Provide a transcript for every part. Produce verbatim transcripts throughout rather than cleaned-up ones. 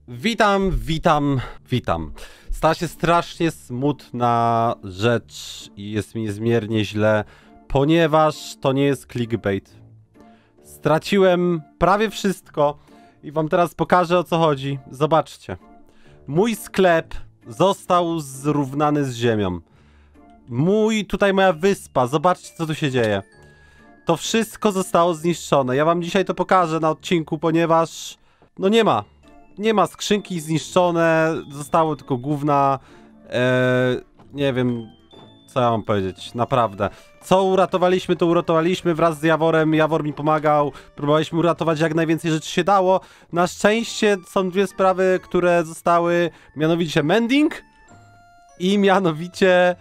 Witam, witam, witam. Stała się strasznie smutna rzecz i jest mi niezmiernie źle, ponieważ to nie jest clickbait. Straciłem prawie wszystko i wam teraz pokażę, o co chodzi. Zobaczcie. Mój sklep został zrównany z ziemią. Mój, tutaj moja wyspa, zobaczcie, co tu się dzieje. To wszystko zostało zniszczone. Ja wam dzisiaj to pokażę na odcinku, ponieważ no nie ma. Nie ma, skrzynki zniszczone, zostało tylko gówna. Eee, nie wiem, co ja mam powiedzieć, naprawdę. Co uratowaliśmy, to uratowaliśmy wraz z Jaworem. Jawor mi pomagał, próbowaliśmy uratować jak najwięcej rzeczy się dało. Na szczęście są dwie sprawy, które zostały, mianowicie mending i mianowicie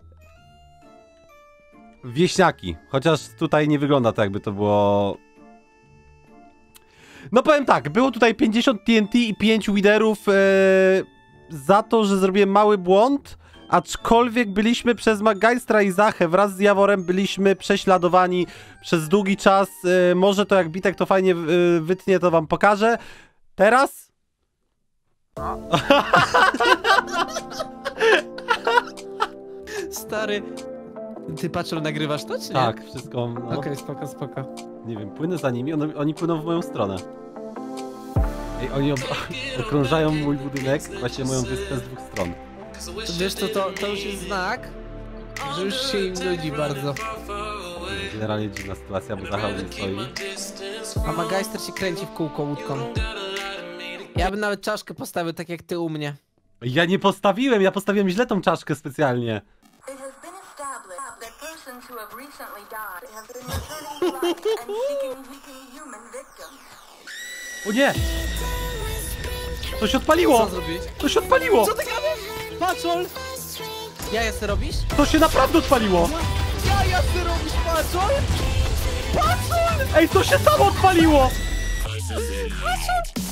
wieśniaki. Chociaż tutaj nie wygląda to, jakby to było... No powiem tak, było tutaj pięćdziesiąt T N T i pięć widerów ee, za to, że zrobiłem mały błąd, aczkolwiek byliśmy przez Maggeistra i Zachę wraz z Jaworem byliśmy prześladowani przez długi czas. E, może to jak Bitek to fajnie e, wytnie, to wam pokażę. Teraz? Stary, ty patrzył, nagrywasz to, czy nie? Tak, wszystko. No. Okej, okay, spoko, spoko. Nie wiem, płynę za nimi, on, oni płyną w moją stronę. Ej, oni ob okrążają mój budynek, właśnie moją wyspę z dwóch stron. To wiesz, to, to, to już jest znak, że już się im nudzi bardzo. Generalnie dziwna sytuacja, bo Zacha nie stoi. A Maggeister się kręci w kółko łódką. Ja bym nawet czaszkę postawił tak jak ty u mnie. Ja nie postawiłem, ja postawiłem źle tą czaszkę specjalnie. O nie! To się odpaliło! Co zrobić? To się odpaliło! Co ty gadasz? Patrzol! Ja jasne robisz? To się naprawdę odpaliło! Ja jasne robisz, patrzol! Patrzol! Ej, to się samo odpaliło! Patrzol!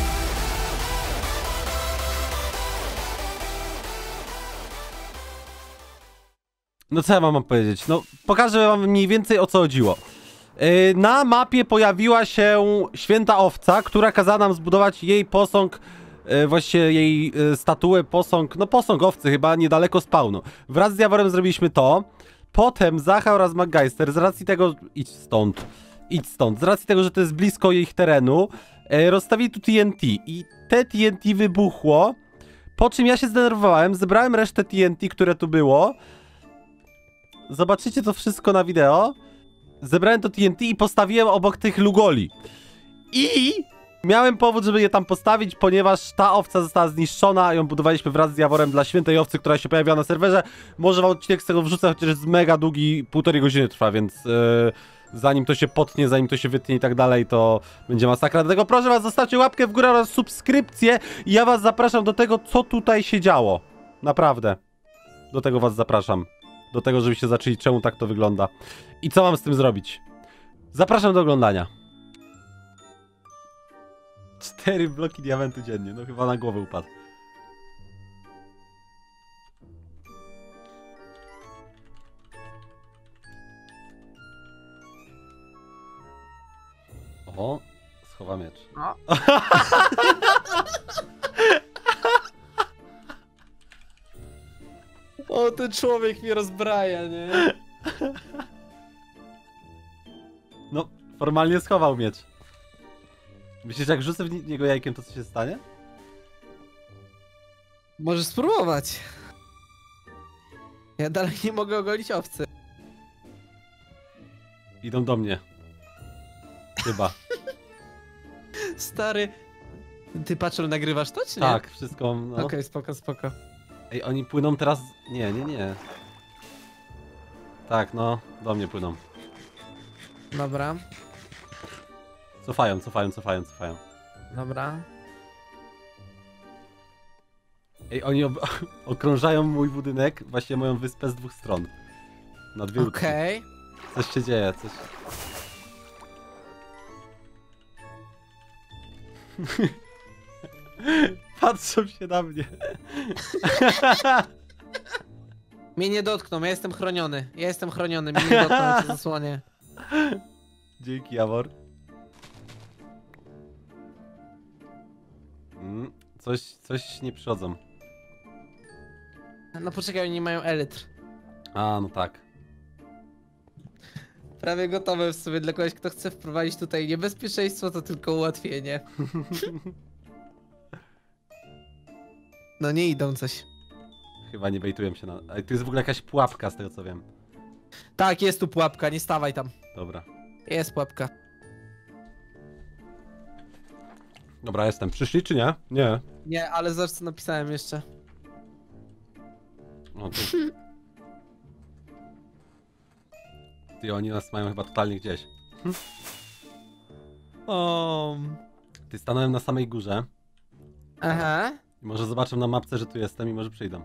No co ja wam mam powiedzieć? No, pokażę wam mniej więcej, o co chodziło. Yy, na mapie pojawiła się święta owca, która kazała nam zbudować jej posąg, yy, właściwie jej yy, statuę, posąg, no posąg owcy chyba, niedaleko spawnu. Wraz z Jaworem zrobiliśmy to. Potem Zacha oraz Maggeister, z racji tego... Idź stąd. Idź stąd. Z racji tego, że to jest blisko ich terenu, yy, rozstawili tu T N T. I te T N T wybuchło, po czym ja się zdenerwowałem, zebrałem resztę T N T, które tu było. Zobaczycie to wszystko na wideo. Zebrałem to T N T i postawiłem obok tych lugoli. I miałem powód, żeby je tam postawić, ponieważ ta owca została zniszczona. Ją budowaliśmy wraz z Jaworem dla świętej owcy, która się pojawiła na serwerze. Może wam odcinek z tego wrzucę, chociaż jest mega długi, półtorej godziny trwa, więc yy, zanim to się potnie, zanim to się wytnie i tak dalej, to będzie masakra. Dlatego proszę was, zostawcie łapkę w górę oraz subskrypcję i ja was zapraszam do tego, co tutaj się działo. Naprawdę. Do tego was zapraszam. Do tego, żebyście zaczęli, czemu tak to wygląda. I co mam z tym zrobić? Zapraszam do oglądania. Cztery bloki diamentu dziennie. No chyba na głowę upadł. O, schowa miecz. No. O, ten człowiek mnie rozbraja, nie? No, formalnie schował miecz. Myślisz, że jak rzucę w niego jajkiem, to co się stanie? Możesz spróbować. Ja dalej nie mogę ogolić owcy. Idą do mnie. Chyba. Stary, ty patrzył, nagrywasz to, czy nie? Tak, wszystko. No. Okej, okay, spoko, spoko. Ej, oni płyną teraz... Nie, nie, nie. Tak, no, do mnie płyną. Dobra. Cofają, cofają, cofają, cofają. Dobra. Ej, oni ob okrążają mój budynek, właśnie moją wyspę z dwóch stron. Na dwie łódki. Okej. Okay. Coś się dzieje, coś... Patrzą się na mnie. Mnie nie dotkną, ja jestem chroniony. Ja jestem chroniony, mnie nie dotkną, ja to zasłonię. Dzięki, Jawor. Mm. coś, coś nie przychodzą. No poczekaj, oni nie mają elytr. A, no tak. Prawie gotowe w sobie dla kogoś, kto chce wprowadzić tutaj niebezpieczeństwo, to tylko ułatwienie. No nie idą coś. Chyba nie bejtują się na... Ale tu jest w ogóle jakaś pułapka, z tego co wiem. Tak, jest tu pułapka, nie stawaj tam. Dobra. Jest pułapka. Dobra, jestem. Przyszli czy nie? Nie. Nie, ale zobacz co napisałem jeszcze. O, tu. Ty, oni nas mają chyba totalnie gdzieś. O. Ty, stanąłem na samej górze. Aha. I może zobaczę na mapce, że tu jestem i może przyjdą.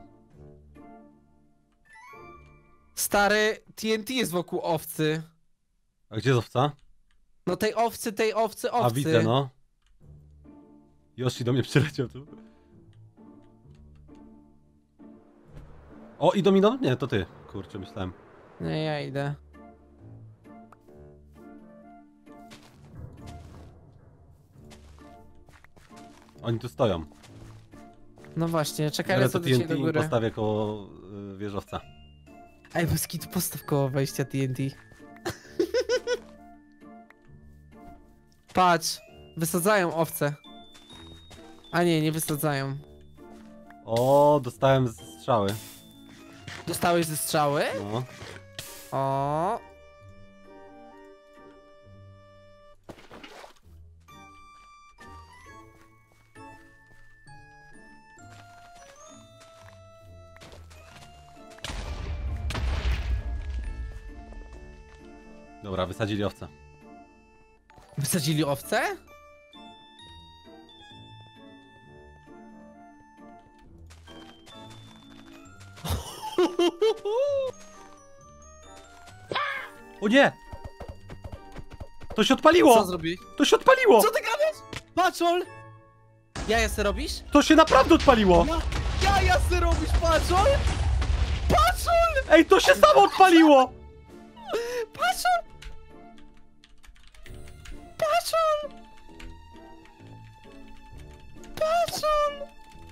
Stary, T N T jest wokół owcy. A gdzie jest owca? No tej owcy, tej owcy, owcy. A widzę, no. Yoshi do mnie przyleciał tu. O, idą, idą? Nie, to ty. Kurczę, myślałem. Nie, ja idę. Oni tu stoją. No właśnie, czekaj, Ale lecę to do ciebie T N T do im góry. postawię koło y, wieżowca. Ej, bez kitu postaw koło wejścia T N T. Patrz, wysadzają owce. A nie, nie wysadzają. O, dostałem z strzały. Dostałeś ze strzały? No. O. Dobra, wysadzili owce. Wysadzili owce? O nie! To się odpaliło! Co zrobić? To się odpaliło! Co ty gadasz? Patrzol! Jaja se robisz? To się naprawdę odpaliło! Ja, jaja se robisz, patrzol! Patrzol! Ej, to się samo odpaliło! Patrzol! Patrzol! Patrzol!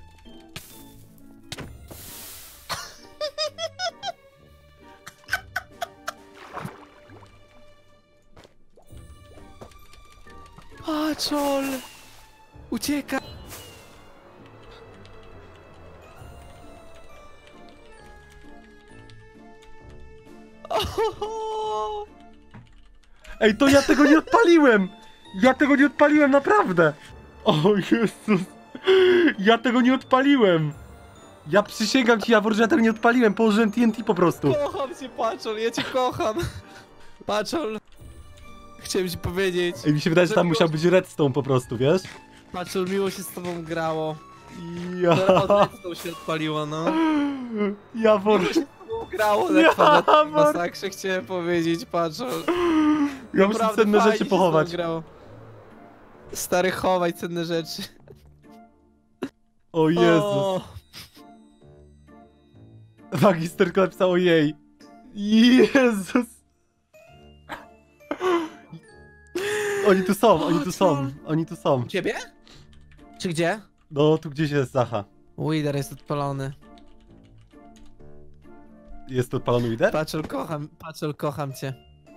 Patrzol! Ucieka! Ohoho! Ej, to ja tego nie odpaliłem! Ja tego nie odpaliłem, naprawdę! O Jezus! Ja tego nie odpaliłem! Ja przysięgam ci, Jawor, że ja tego nie odpaliłem, położyłem T N T po prostu. Kocham cię, Patrzol, ja cię kocham! Patrzol! Chciałem ci powiedzieć. Ej, mi się wydaje, że tam Że musiał być redstone po prostu, wiesz? Patrzol, miło się z tobą grało. Ja... Teraz od redstone się odpaliło, no. Jawor... Miło się z tobą grało, Ja, tak na Mor- masakrze chciałem powiedzieć, Patrzol. Ja muszę Naprawdę cenne fajnie rzeczy się z pochować. tobą grało. Stary, chowaj cenne rzeczy. O Jezus. O, Magister napisał jej. Jezus. Oni tu są, oni tu są, oni tu są. u ciebie? Czy gdzie? No, tu gdzieś jest Zacha. Wither jest odpalony. Jest tu odpalony lider? Patrzol, kocham, Patrzol, kocham cię.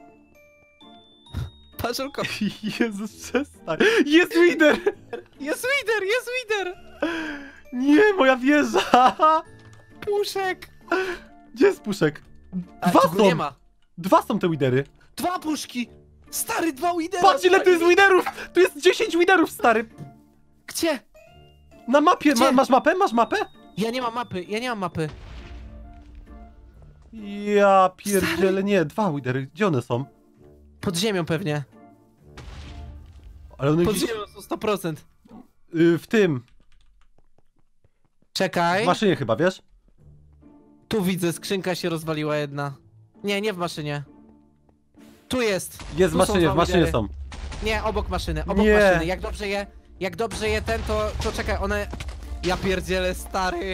Patrzol, kocham. Jezus, przestań. Jest lider! Jest Wither, jest Wither! Nie, moja wieża! Puszek! Gdzie jest puszek? A, Dwa tu go nie są! ma. Dwa są te widery. Dwa puszki! Stary, dwa Withery! Patrz, ile tu jest widerów! Tu jest dziesięć widerów, stary! Gdzie? Na mapie, Gdzie? ma, masz mapę? Masz mapę? Ja nie mam mapy, ja nie mam mapy. Ja pierdzielę, nie, dwa widery, gdzie one są? Pod ziemią pewnie. Ale one Pod gdzieś, ziemią są sto procent. y, w tym, Czekaj. w maszynie chyba, wiesz? Tu widzę, skrzynka się rozwaliła jedna. Nie, nie w maszynie. Tu jest. Jest w Tu są maszynie, dwa w maszynie widery. są. Nie, obok maszyny, obok Nie. maszyny. Jak dobrze je, jak dobrze je ten, to, to czekaj, one... Ja pierdzielę, stary.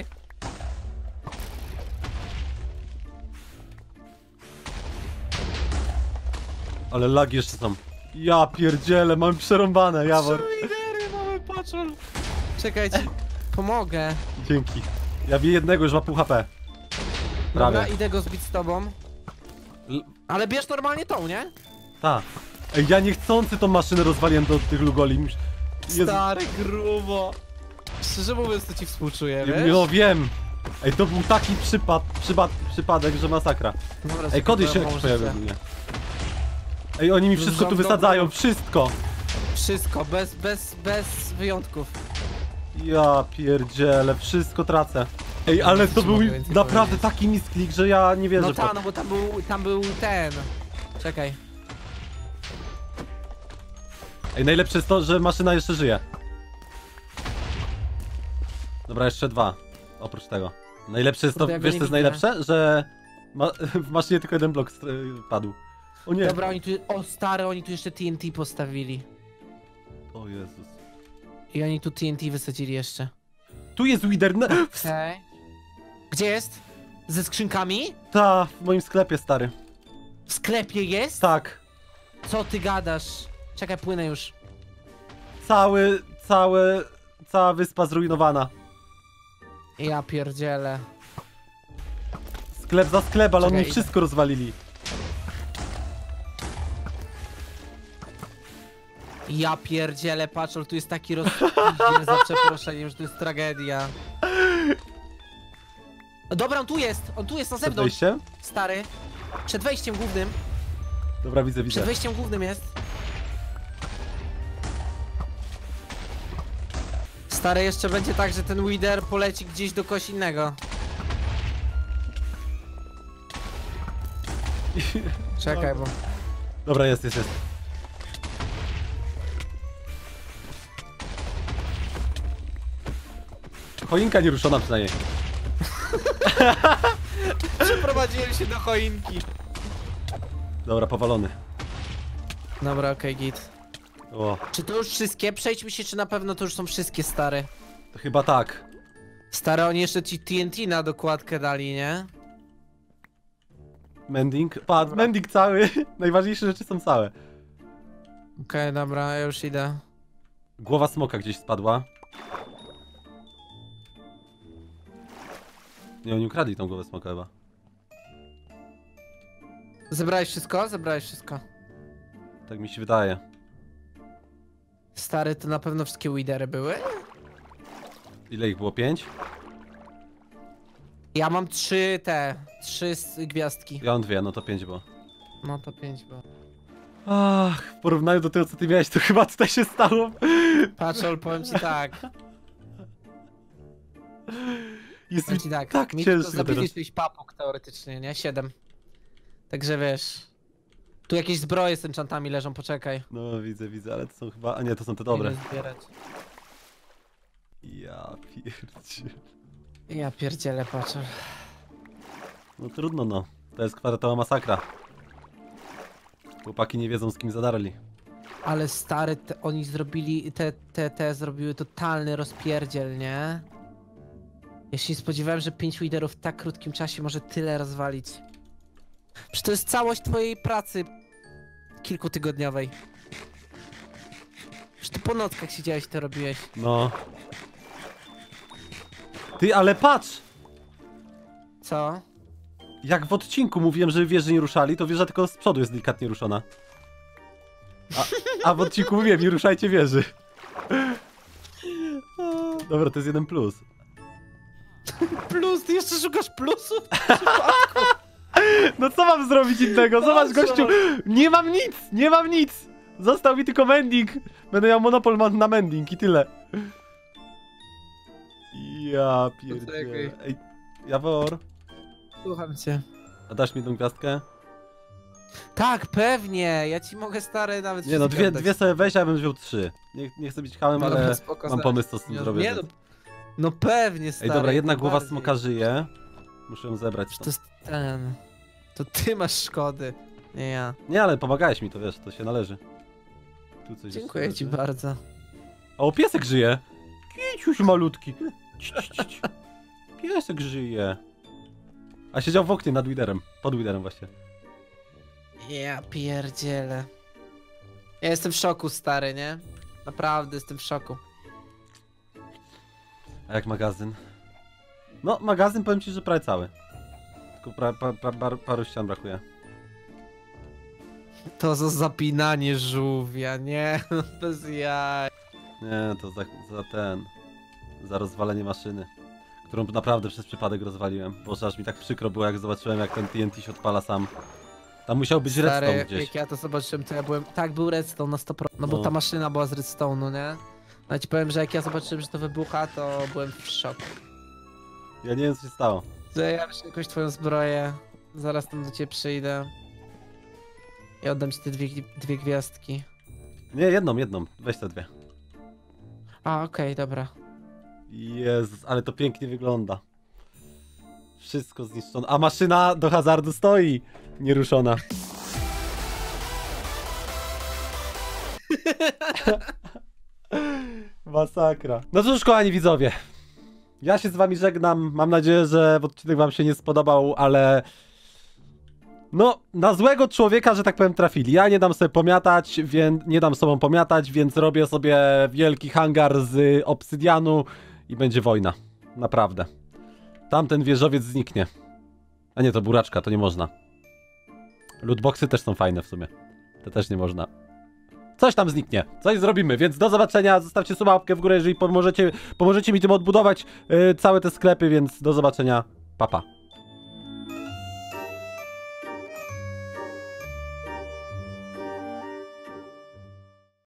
Ale lagi jeszcze są. Ja pierdzielę, mam przerąbane, Jawor. Trzy widery mamy, patrzol. Czekajcie. pomogę. Dzięki. Ja biję jednego, już ma pół H P. Prawie. Dobra, idę go zbić z tobą. L- Ale bierz normalnie tą, nie? Ta. Ej, ja niechcący tą maszynę rozwaliłem do tych lugoli. Jezu. Stary, grubo. Szczerze mówiąc, to ci współczuję, wiesz? No wiem. Ej, to był taki przypad, przypad, przypadek, że masakra. Dobra, Ej, kody się sobie jakieś pomożecie. pojawiły. Ej, oni mi wszystko tu Rządowo. wysadzają, wszystko. Wszystko, bez, bez, bez wyjątków. Ja pierdzielę, wszystko tracę. Ej, ale Co to ci był mogę więcej naprawdę powiedzieć? taki misklik, że ja nie wierzę No w to. ta, no bo tam był, tam był ten. Czekaj. Ej, najlepsze jest to, że maszyna jeszcze żyje. Dobra, jeszcze dwa. Oprócz tego. Najlepsze jest to, Kurde, ja go wiesz nie co jest widzę. najlepsze? Że ma w maszynie tylko jeden blok y, padł. O nie. Dobra, oni tu, o stary, oni tu jeszcze T N T postawili. O Jezus. I oni tu T N T wysadzili jeszcze. Tu jest Wither. na- Okej. Gdzie jest? Ze skrzynkami? Ta, w moim sklepie, stary. W sklepie jest? Tak. Co ty gadasz? Czekaj, płynę już. Cały, cały, cała wyspa zrujnowana. Ja pierdzielę. Sklep za sklep, ale Czekaj, oni idę. wszystko rozwalili. Ja pierdzielę, patrz, tu jest taki rozpiździel za przeproszeniem, że to jest tragedia. No dobra, on tu jest, on tu jest na Przed zewnątrz, wejściem? stary. Przed wejściem głównym, Dobra, widzę, przed widzę. wejściem głównym jest. Stary, jeszcze będzie tak, że ten Wither poleci gdzieś do kogoś innego. Czekaj, bo... Dobra, jest, jest, jest. Choinka nieruszona przynajmniej. Przeprowadziłem się do choinki. Dobra, powalony. Dobra, okej, git. O, Czy to już wszystkie? Przejdźmy się, czy na pewno to już są wszystkie, stary. to chyba tak. Stary, oni jeszcze ci T N T na dokładkę dali, nie? Mending? Patrz, Dobra. mending cały. Najważniejsze rzeczy są całe. Okej, dobra, ja już idę. Głowa smoka gdzieś spadła. Nie, oni ukradli tą głowę smoka chyba. Zebrałeś wszystko? Zebrałeś wszystko. Tak mi się wydaje. Stary, to na pewno wszystkie Withery były? Ile ich było? Pięć? Ja mam trzy te, trzy s- gwiazdki. Ja mam dwie, no to pięć było. No to pięć było. Ach, w porównaniu do tego, co ty miałeś, to chyba tutaj się stało. Patrzol, powiem ci tak. Jest Powiem mi ci tak. tak mi ciężko tylko zabili teraz. sześć papug teoretycznie, nie? Siedem. Także wiesz. Tu jakieś zbroje z enchantami leżą, poczekaj. No widzę, widzę, ale to są chyba... A nie, to są te dobre. Idę zbierać. Ja pierdzie. Ja pierdzielę, patrzol. No trudno no. To jest kwadratowa masakra. Chłopaki nie wiedzą, z kim zadarli. Ale stary, te, oni zrobili, te, te, te zrobiły totalny rozpierdziel, nie? Ja się nie spodziewałem, że pięć liderów w tak krótkim czasie może tyle rozwalić. Przecież to jest całość twojej pracy kilkutygodniowej. Przecież ty po nockach siedziałeś i to robiłeś. No. Ty, ale patrz! Co? Jak w odcinku mówiłem, że wieży nie ruszali, to wieża tylko z przodu jest delikatnie ruszona. A, a w odcinku mówiłem, nie ruszajcie wieży. Dobra, to jest jeden plus. Plus, ty jeszcze szukasz plusów? No co mam zrobić innego? Zobacz, No, gościu, nie mam nic, nie mam nic. Został mi tylko mending. Będę miał monopol ma- na mending i tyle. Ja pierdzielę. Poczekaj. Ej, Jawor, Słucham cię. a dasz mi tą gwiazdkę? Tak, pewnie. Ja ci mogę stary nawet Nie no, wszystkie dwie, oddać. dwie sobie weź, a ja bym wziął trzy. Nie, nie chcę być hamem, Dobra, ale spoko, mam zaraz. pomysł, co z tym Nie, zrobię. nie, no, więc- no pewnie, Ej, stary. dobra, jedna jak głowa najbardziej. smoka żyje. Muszę ją zebrać. To stąd. jest ten... To ty masz szkody, nie ja. Nie, ale pomagałeś mi, to wiesz, to się należy. Tu coś Dziękuję jeszcze ci leży. bardzo. O, piesek żyje! Kiciuś malutki. Ci, ci, ci, ci. Piesek żyje. A siedział w oknie nad Widerem. Pod Widerem właśnie. Ja pierdzielę. Ja jestem w szoku, stary, nie? Naprawdę jestem w szoku. A jak magazyn? No, magazyn powiem ci, że prawie cały. Tylko pra, pra, pra, par, paru ścian brakuje. To za zapinanie żółwia, nie? Bez jaj. Nie, to za, za ten... Za rozwalenie maszyny. Którą naprawdę przez przypadek rozwaliłem. Boże, aż mi tak przykro było, jak zobaczyłem, jak ten T N T się odpala sam. Tam musiał być Stary, redstone gdzieś. jak ja to zobaczyłem, to ja byłem... Tak, był redstone na sto procent, no bo No. ta maszyna była z redstone'u, nie? No ci powiem, że jak ja zobaczyłem, że to wybucha, to byłem w szoku. Ja nie wiem, co się stało. Ja już jakąś twoją zbroję, zaraz tam do ciebie przyjdę. I oddam ci te dwie, dwie gwiazdki. Nie, jedną, jedną. Weź te dwie. A, okej, dobra. Jezus, ale to pięknie wygląda. Wszystko zniszczone. A maszyna do hazardu stoi nieruszona. Masakra. No cóż, kochani widzowie. Ja się z wami żegnam. Mam nadzieję, że odcinek wam się nie spodobał, ale... No, na złego człowieka, że tak powiem, trafili. Ja nie dam sobie pomiatać, więc nie dam sobą pomiatać, więc robię sobie wielki hangar z obsydianu i będzie wojna. Naprawdę. Tamten wieżowiec zniknie. A nie, to buraczka, to nie można. Lootboxy też są fajne w sumie. To też nie można. Coś tam zniknie, coś zrobimy, więc do zobaczenia. Zostawcie suba, łapkę w górę, jeżeli pomożecie, pomożecie mi tym odbudować yy, całe te sklepy, więc do zobaczenia. Pa, pa.